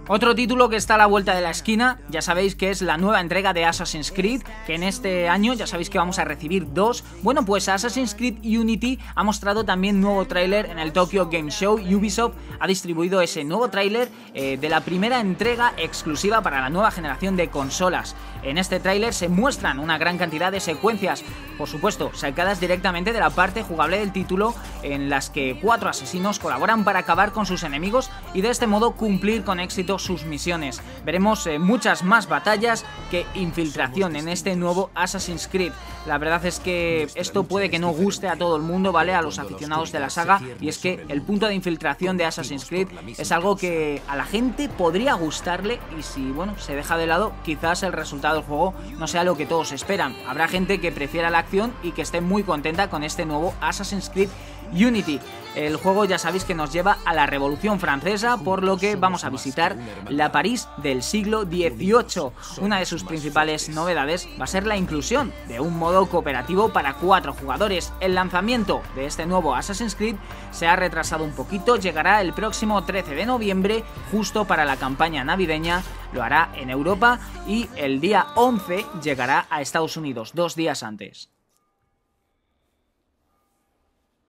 Otro título que está a la vuelta de la esquina, ya sabéis que es la nueva entrega de Assassin's Creed, que en este año ya sabéis que vamos a recibir dos. Bueno, pues Assassin's Creed Unity ha mostrado también nuevo tráiler en el Tokyo Game Show. Ubisoft ha distribuido ese nuevo tráiler de la primera entrega exclusiva para la nueva generación de consolas. En este tráiler se muestran una gran cantidad de secuencias, por supuesto, sacadas directamente de la parte jugable del título, en las que 4 asesinos colaboran para acabar con sus enemigos y de este modo cumplir con éxito sus misiones. Veremos muchas más batallas que infiltración en este nuevo Assassin's Creed. La verdad es que esto puede que no guste a todo el mundo, ¿vale? A los aficionados de la saga, y es que el punto de infiltración de Assassin's Creed es algo que a la gente podría gustarle, y si, bueno, se deja de lado, quizás el resultado del juego no sea lo que todos esperan. Habrá gente que prefiera la acción y que esté muy contenta con este nuevo Assassin's Creed Unity. El juego ya sabéis que nos lleva a la Revolución Francesa, por lo que vamos a visitar la París del siglo XVIII. Una de sus principales novedades va a ser la inclusión de un modo cooperativo para 4 jugadores. El lanzamiento de este nuevo Assassin's Creed se ha retrasado un poquito, llegará el próximo 13 de noviembre, justo para la campaña navideña. Lo hará en Europa y el día 11 llegará a Estados Unidos, 2 días antes.